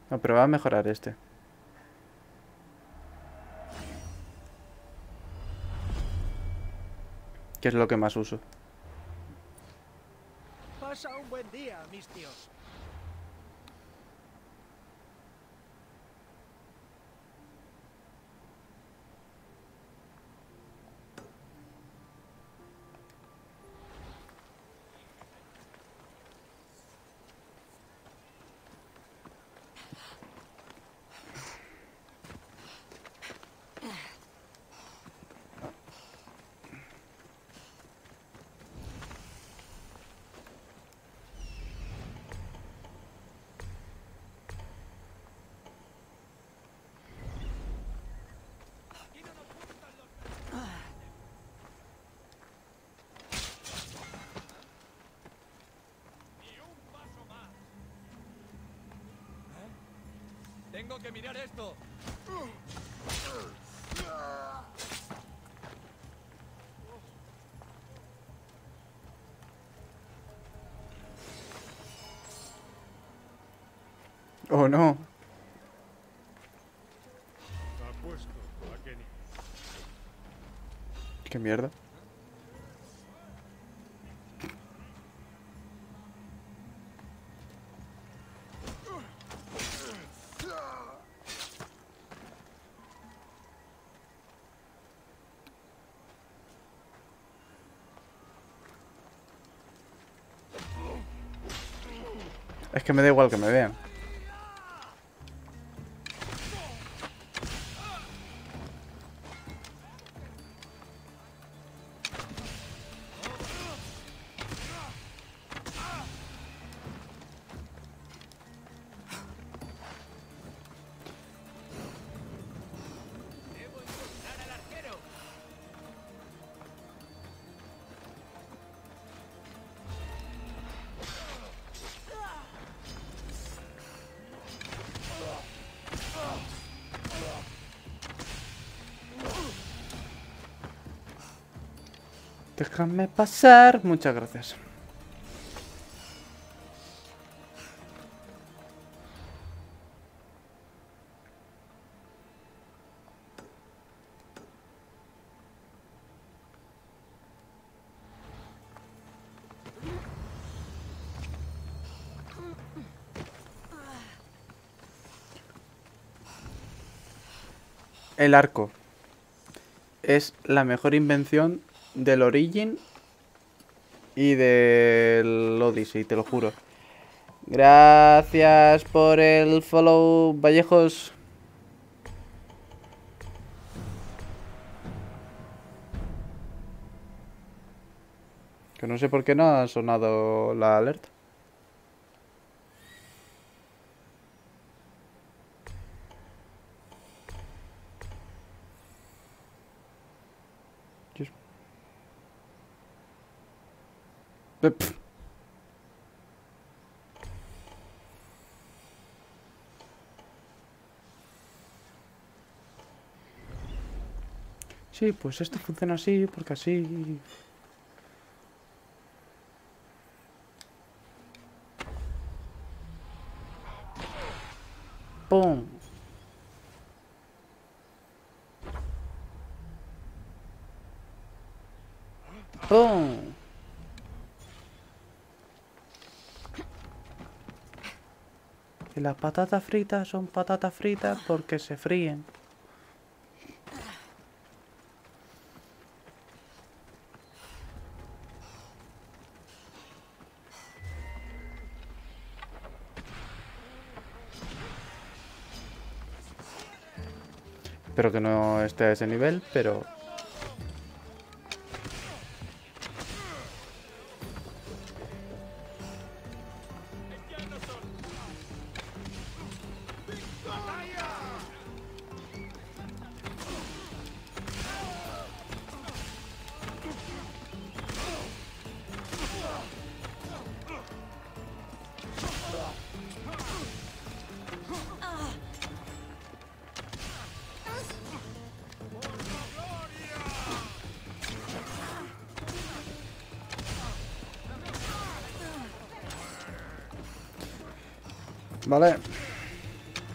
No, pero va a mejorar este. Que es lo que más uso. Pasa un buen día, mis tíos. Tengo que mirar esto. Oh, no. Apuesto a que ni... Qué mierda. Es que me da igual que me vean. Debo encontrar al arquero. Déjame pasar. Muchas gracias. El arco es la mejor invención del Origin y del Odyssey, te lo juro. Gracias por el follow, Vallejos. Que no sé por qué no ha sonado la alerta. Pff. Sí, pues esto funciona así, porque así... ¡Pum! ¡Pum! Y las patatas fritas son patatas fritas porque se fríen. Espero que no esté a ese nivel, pero... Vale.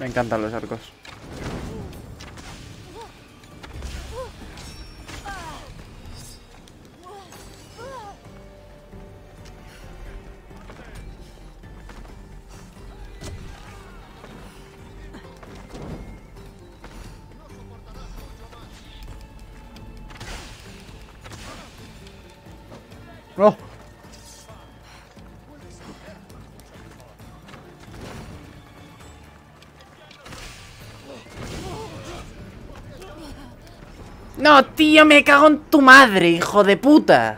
Me encantan los arcos. ¡Oh! No, tío, me cago en tu madre, hijo de puta.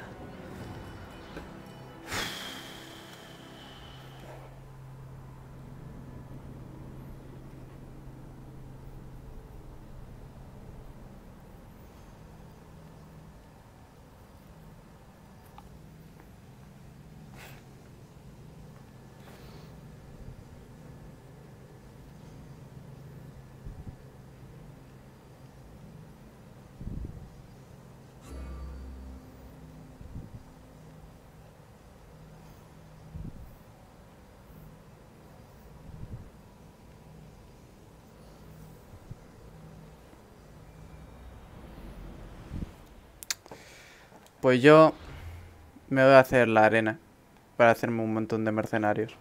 Pues yo me voy a hacer la arena para hacerme un montón de mercenarios.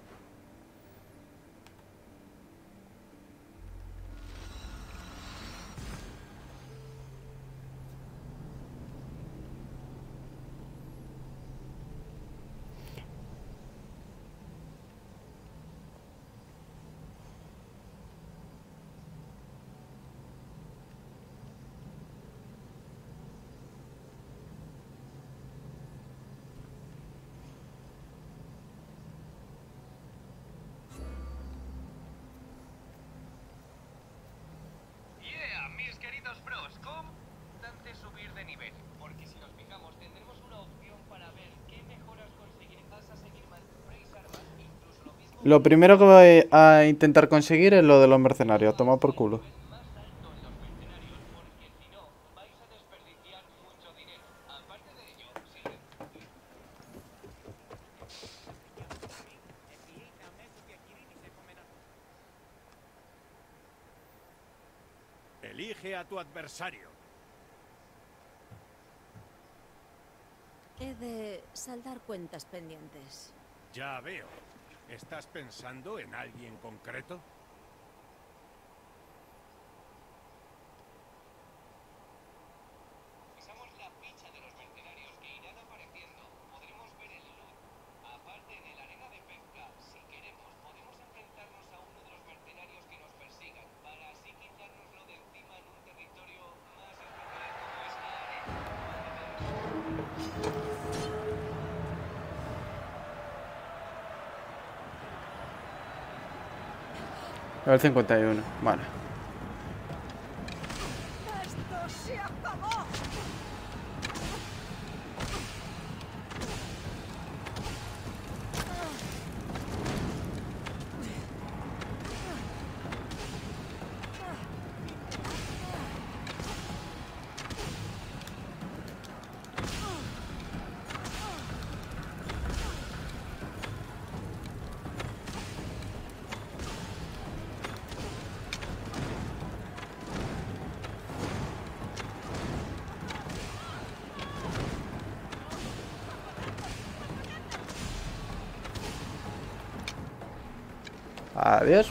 Mis queridos bros, ¿cómo? Importante subir de nivel, porque si nos fijamos tendremos una opción para ver qué mejoras conseguir. Vas a seguir más armas, incluso lo mismo. Lo primero que voy a intentar conseguir es lo de los mercenarios. Toma por culo. Más alto en los mercenarios, porque si no, vais a desperdiciar mucho dinero. Aparte de ello, si Elige a tu adversario. He de saldar cuentas pendientes. Ya veo. ¿Estás pensando en alguien concreto? pisamos la ficha de los mercenarios que irán apareciendo, podremos ver el loot. Aparte, en el arena de pesca, si queremos, podemos enfrentarnos a uno de los mercenarios que nos persigan, para así quitárnoslo de encima en un territorio más especial como es la arena. El 51. Vale. ¡Esto se acabó! Adiós.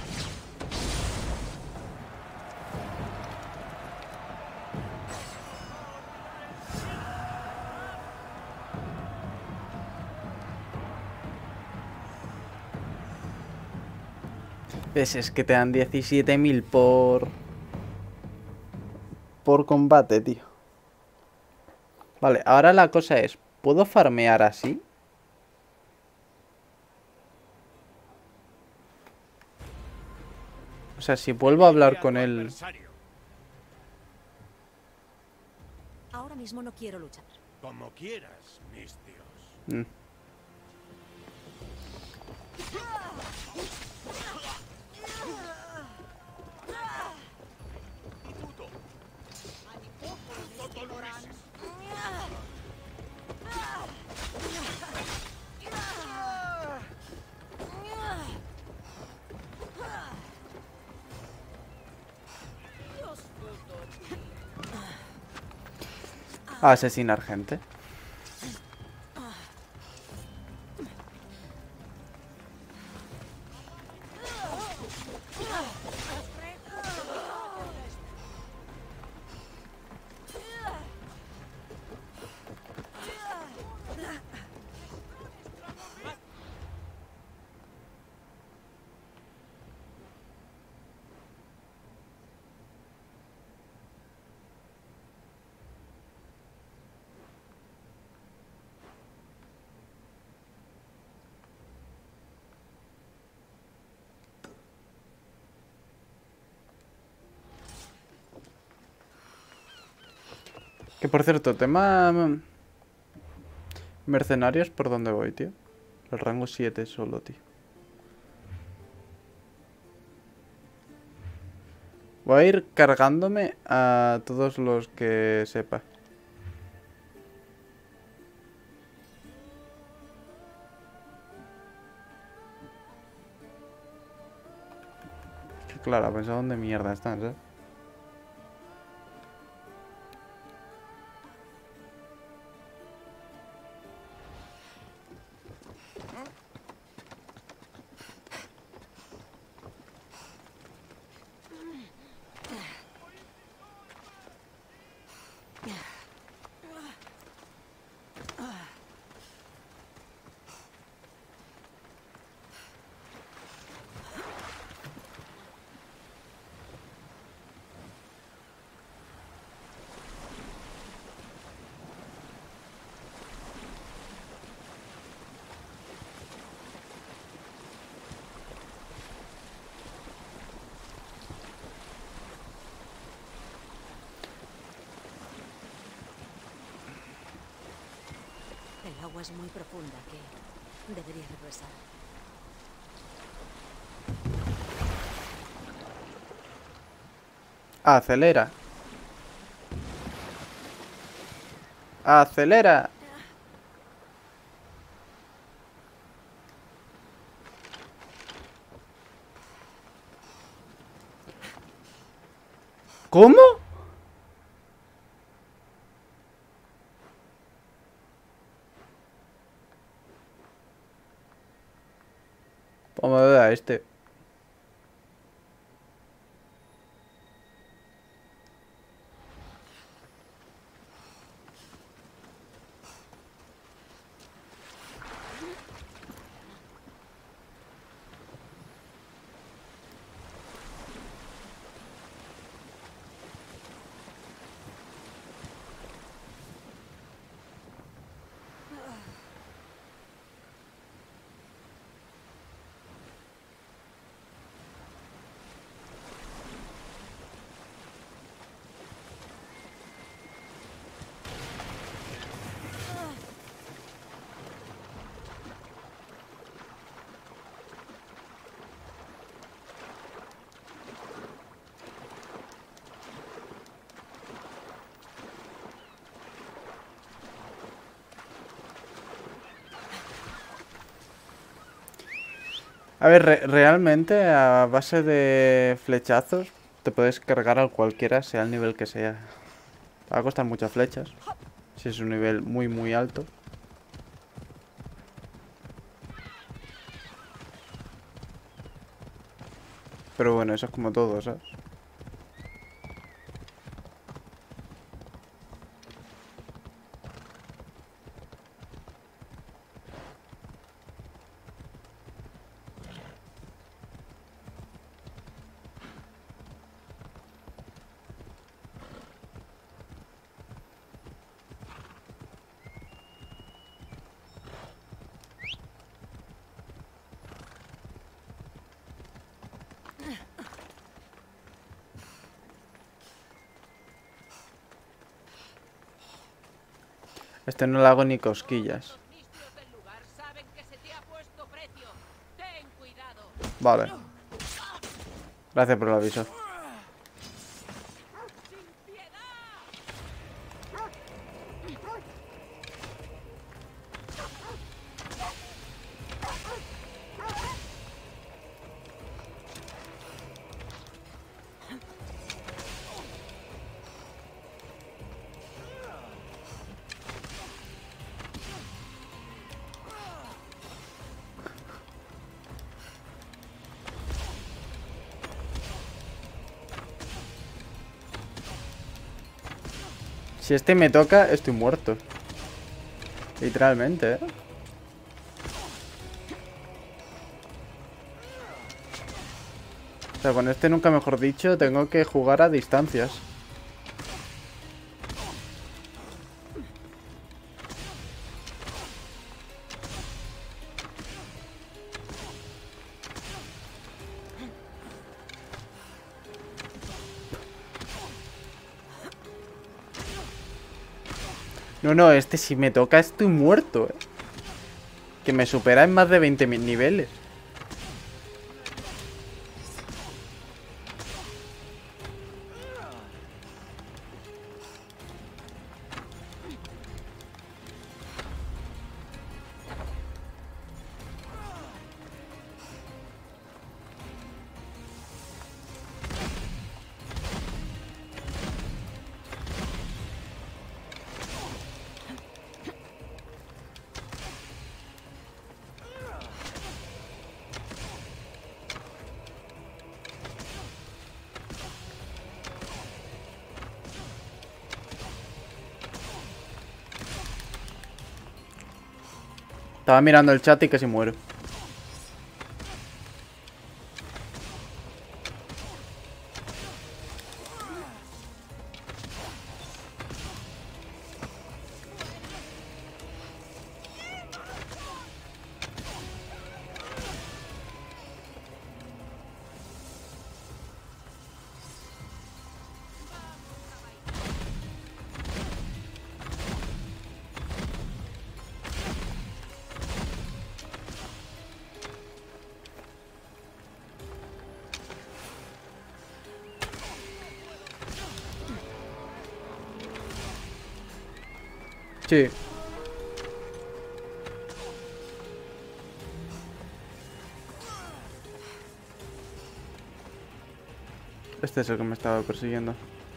¿Ves? Es que te dan 17.000 por combate, tío. Vale, ahora la cosa es, ¿puedo farmear así? O sea, si vuelvo a hablar con él... Ahora mismo no quiero luchar. Como quieras, mis dios. Mm. A asesinar gente. Que por cierto, tema mercenarios, ¿por dónde voy, tío? El rango 7 solo, tío. Voy a ir cargándome a todos los que sepa. Que claro, a pensar dónde mierda están, ¿sabes? El agua es muy profunda, que debería regresar. Acelera. Acelera. ¿Cómo? Vamos a ver a este. A ver, realmente a base de flechazos te puedes cargar al cualquiera, sea el nivel que sea. Va a costar muchas flechas, si es un nivel muy muy alto. Pero bueno, eso es como todo, ¿sabes? Este no le hago ni cosquillas. Los ministros del lugar saben que se te ha puesto precio. Ten cuidado. Vale. Gracias por el aviso. ¡Sin piedad! Si este me toca, estoy muerto. Literalmente, ¿eh? O sea, con este nunca mejor dicho, tengo que jugar a distancias. No, no, este si me toca estoy muerto, ¿eh? Que me supera en más de 20.000 niveles. Estaba mirando el chat y casi muero. Sí. Este es el que me estaba persiguiendo.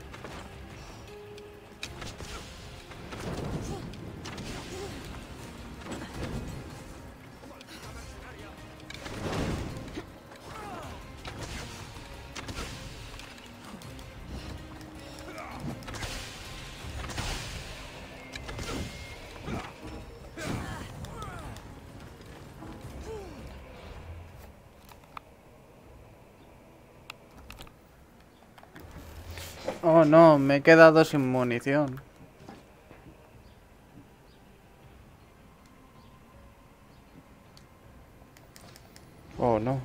Oh no, me he quedado sin munición. Oh no.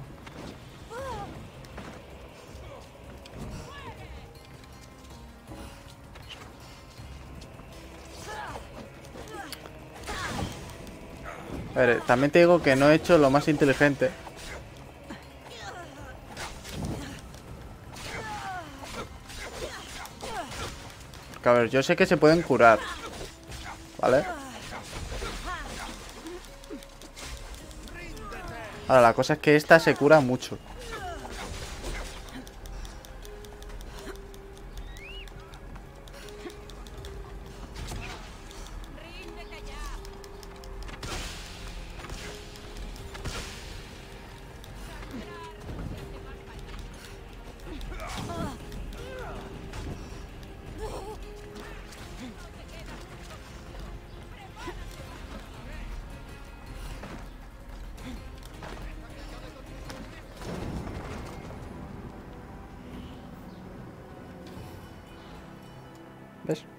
A ver, también te digo que no he hecho lo más inteligente. Porque, a ver, yo sé que se pueden curar, ¿vale? Ahora, la cosa es que esta se cura mucho. ¿Ves?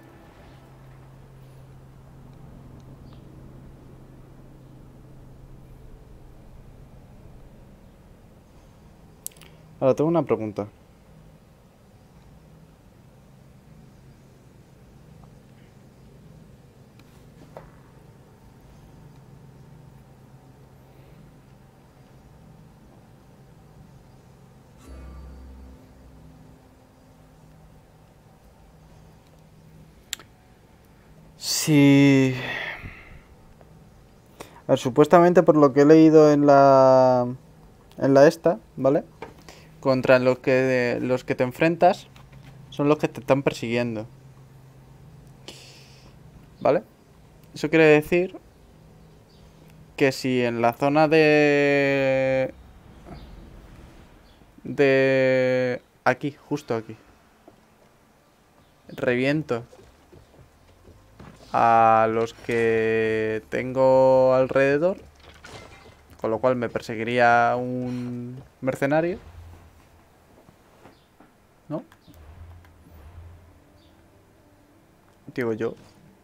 Ahora tengo una pregunta. Si... A ver, supuestamente por lo que he leído en la... esta, ¿vale? Contra los que te enfrentas son los que te están persiguiendo. ¿Vale? Eso quiere decir que si en la zona de... aquí, justo aquí, reviento a los que tengo alrededor. Con lo cual me perseguiría un mercenario. ¿No? Digo yo.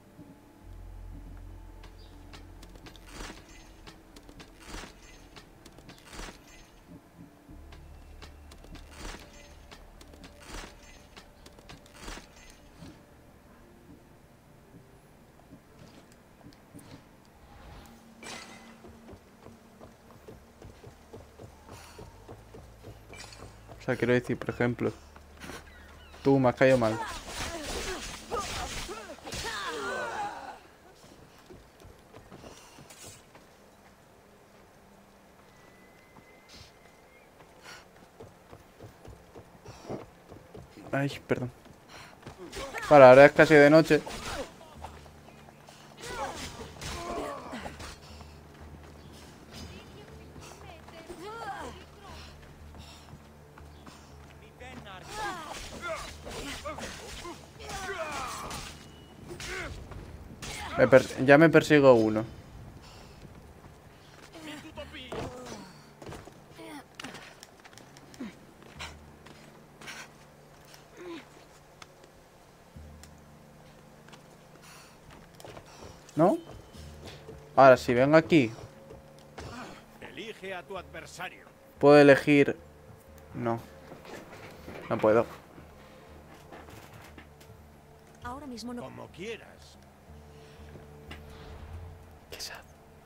O sea, quiero decir, por ejemplo, tú me has caído mal. Ay, perdón. Vale, ahora es casi de noche. Ya me persigo uno. ¿No? Ahora, si vengo aquí, Elige a tu adversario. puedo elegir... No. No puedo. Ahora mismo no. Como quieras. Qué sad.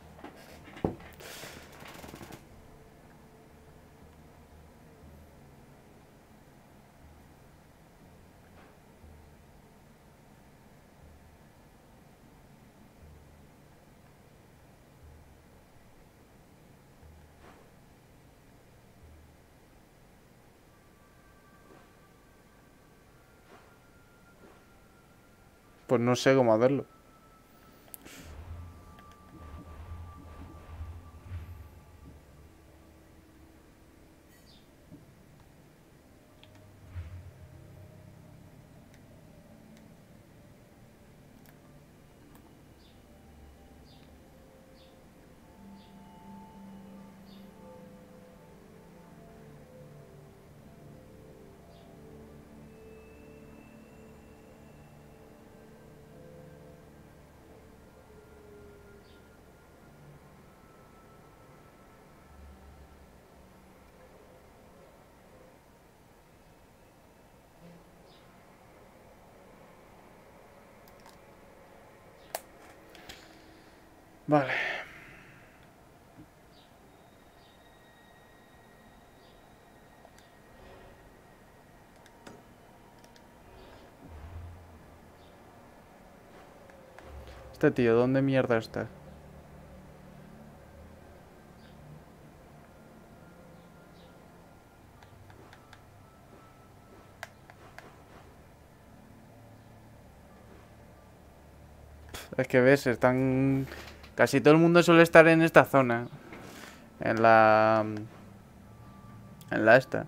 Pues no sé cómo hacerlo. Vale. Este tío, ¿dónde mierda está? Es que ves, están... Casi todo el mundo suele estar en esta zona. En la... En la esta.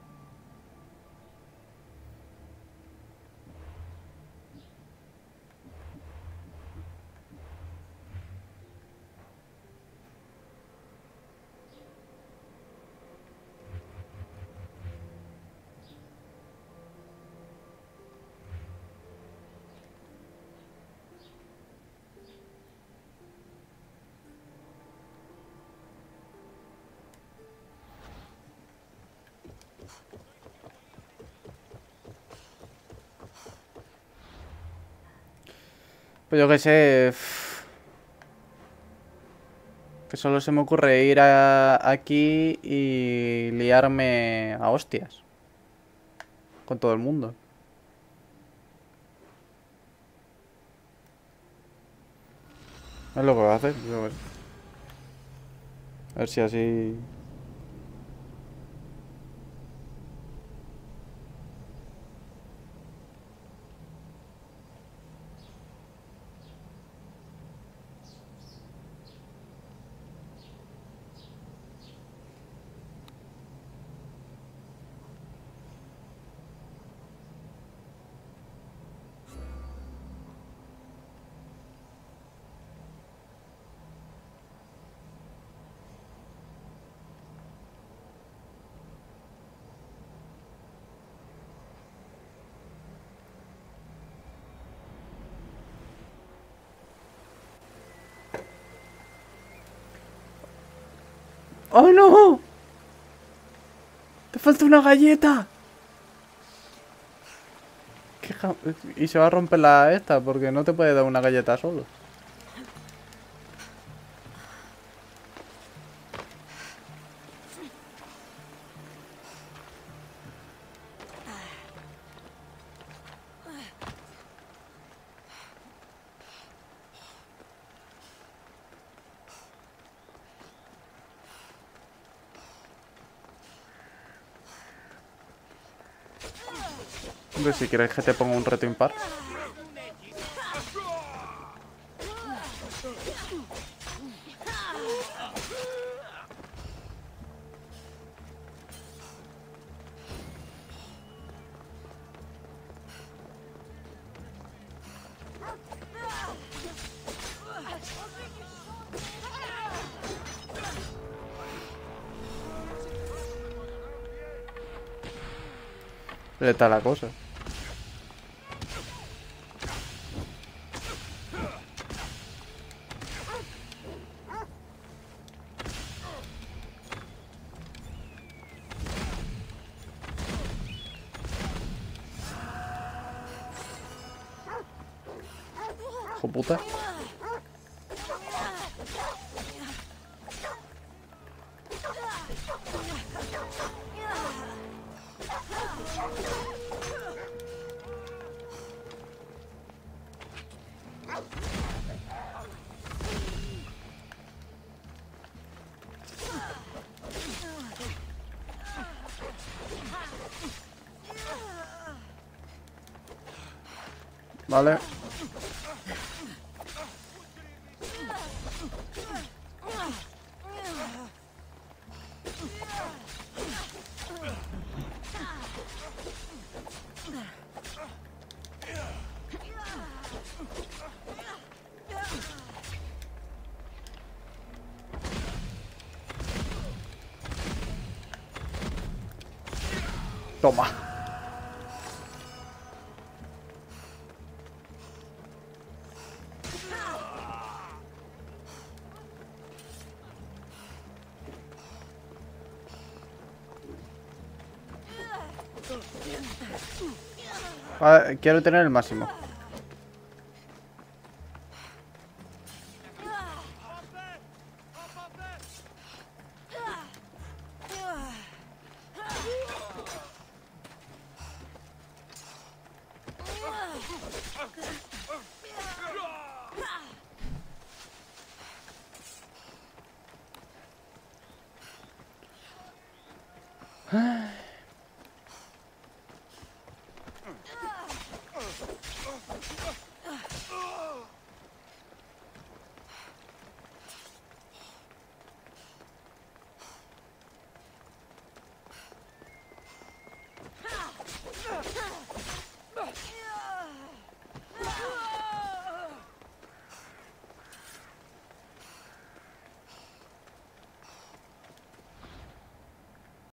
Pues yo qué sé... Que solo se me ocurre ir aquí y liarme a hostias. Con todo el mundo. Es lo que voy a hacer. A ver si así... ¡Oh, no! ¡Te falta una galleta! Y se va a romper la esta, porque no te puede dar una galleta solo. Hombre, si quieres que te ponga un reto impar. Está la cosa. Hijo puta. Vale. Toma. Vale, quiero tener el máximo.